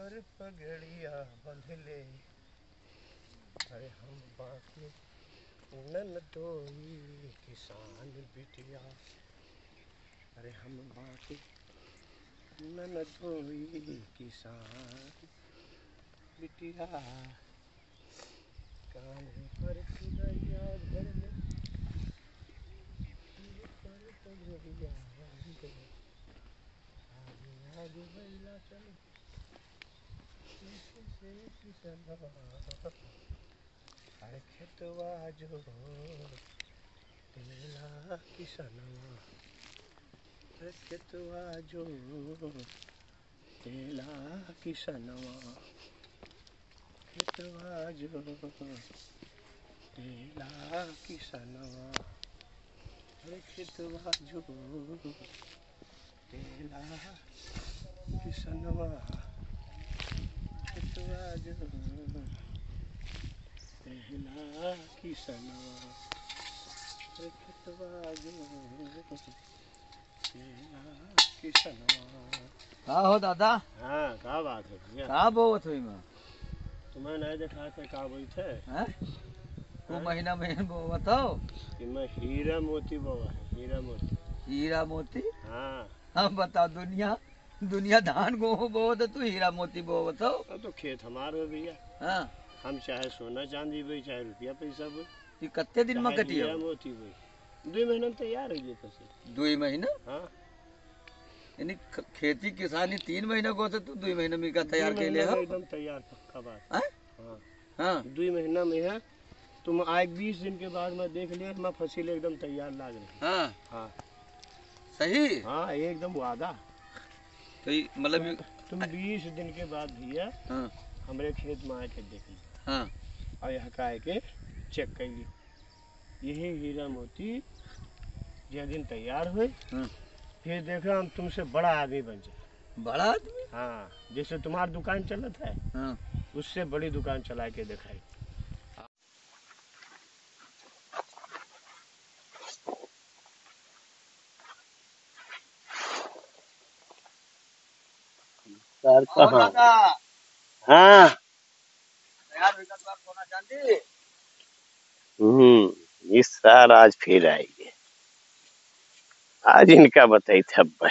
पर पगड़िया बंधले, अरे हम बाकी नन तोई किसान बिटिया, अरे हम बाकी नन तोई किसान बिटिया, कान्हे पर पगड़िया बंधले, पर पगड़िया बंधले, आगे आगे बैला चल से किसनवा, अरे खेतवा जो तेला किसनवा, अरे खेतवा जो तेला किसनवा, खेतवा जो तेला किसनवा, अरे खेतवा जो तेला किसनवा, खेतवा जो तेला किसनवा, अरे खेतवा जो तेला किसनवा। का हो दादा? हाँ, का बात है भैया? का बोवत हुई मैं? तुम्हें नहीं देखा थे का बोई थे? हैं? तू महीना महीना बोवत हो? कि मैं हीरा मोती बोवा है, हीरा मोती। हीरा मोती? हाँ। हम बता दुनिया धान गेहूं बोवत है, तू हीरा मोती बोवत हो? अब तो खेत हमारे हो भैया। हाँ। हम चाहे सोना चांदी बोई, चाहे रुपया पैसा बोई। ये कत्ते दिन में कटी हो? हीरा मोती बोई 2 महीना में तैयार हो गई फसल। 2 महीना? हाँ। यानी खेती किसानी 3 महीना को तो तू 2 महीना में का तैयार के लिए हो? एकदम तैयार पक्का बात। हाँ? हाँ। 2 महीना में है। तुम आए 20 दिन के बाद मैं देख लिया, मैं फसल एकदम तैयार लाग रही। हाँ। हाँ। सही? हाँ, एकदम वादा। तो मतलब तुम 20 दिन के बाद भैया हाँ हमारे खेत में आके देख ली। हाँ। और यहाँ का आके चेक कर ली, यही हीरा मोती जिस दिन तैयार हुए, फिर देखो हम तुमसे बड़ा आदमी बन जाए। बड़ा आदमी? हाँ, जैसे तुम्हारी दुकान चलत है, हाँ। उससे बड़ी दुकान चला के दिखाई। हाँ। सोना चांदी? इस साल आज फिर आएगी। आज इनका बताई थे अब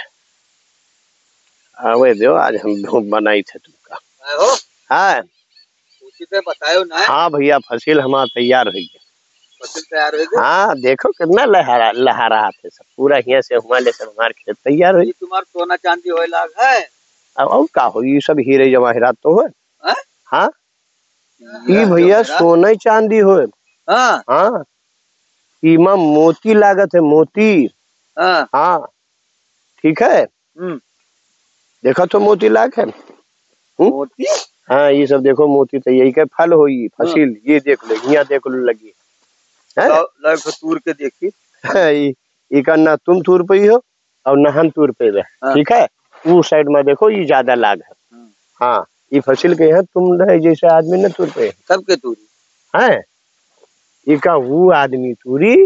आवे दो, आज हम बनाई थे तुमका। हाँ उसी पे बतायो ना। हाँ भैया, फसल हमारा तैयार हो गया। फसल तैयार हो गई? हाँ, देखो कितना लहा रहा थे सब, पूरा यहाँ से हुआ ले सब हमारे खेत तैयार हो। तुम्हारा सोना चांदी होए लाग है? अब का हो, ये सब हीरे जवाहरात तो हो। हाँ, ये भैया सोना चांदी हो। हाँ हाँ, ईमा मोती लागत है, मोती। हाँ हाँ, ठीक है। देखो तो मोती लाग है। मोती? हाँ, ये सब देखो मोती तो यही का फल हो, ये फसिल। ये देख लो, यहाँ देख लो लगी है। तूर के देखी। ये ना तुम तूर पे ही हो और ना हम तूर पे। ठीक है, वो साइड में देखो ये ज्यादा लाग है। हाँ, ये फसिल के यहाँ तुम जैसे आदमी न तूर पे सबके तूरी है। ये का वो आदमी तूरी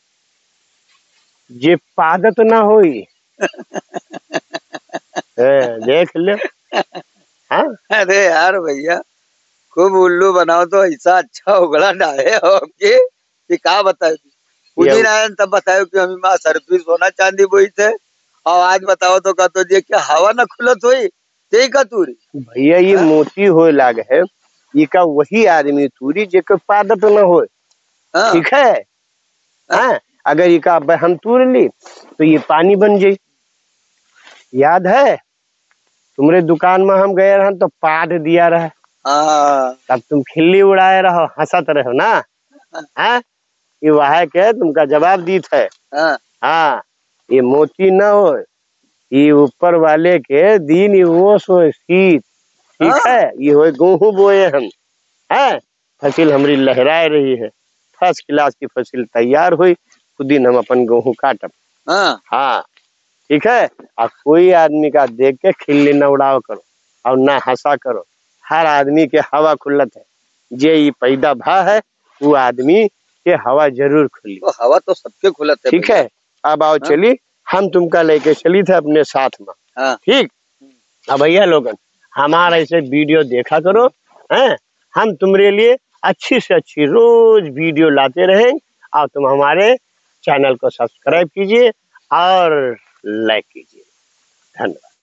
जे पादत ना होई। देख ले। हाँ? अरे यार भैया, खूब उल्लू बनाओ तो ऐसा अच्छा उगला डाले हो कि क्या बताओ। उसी दिन तब बताओ कि हम माँ सर्विस सोना चांदी बोई थे, और आज बताओ तो का तो ये क्या हवा न खुलत हुई ते का तूरी। भैया ये मोती हो लाग है, ये का वही आदमी तूरी जेकर पादत न हो। ठीक है। हाँ, अगर ये का हम तूर ली तो ये पानी बन जाये। याद है तुम्हारे दुकान में हम गए रहे तो पाद दिया रहे, तब तुम खिल्ली उड़ाए रहो, हंसत रहो ना। हाँ, ये वह के तुमका जवाब दी थे। हाँ, ये मोती न हो, ये ऊपर वाले के दिन ये ओस हो शीत। ठीक है, ये हो गेहूं बोए हम है, फसल हमारी लहराए रही है, फर्स्ट क्लास की फसल तैयार हुई, खुद दिन हम अपन गेहूं काटब। हाँ, ठीक है। और कोई आदमी का देख के खिल्ली न उड़ाव करो और ना हंसा करो। हर आदमी के हवा खुलत है, जे ये पैदा भा है वो आदमी के हवा जरूर खुली। तो हवा तो सबके खुलत है। ठीक है, अब आओ चली, हम तुमका लेके चली थे अपने साथ में। ठीक। अब भैया लोगन हमारा ऐसे वीडियो देखा करो, हैं? हम तुम्हारे लिए अच्छी से अच्छी रोज वीडियो लाते रहें, और तुम हमारे चैनल को सब्सक्राइब कीजिए और लाइक कीजिए। धन्यवाद।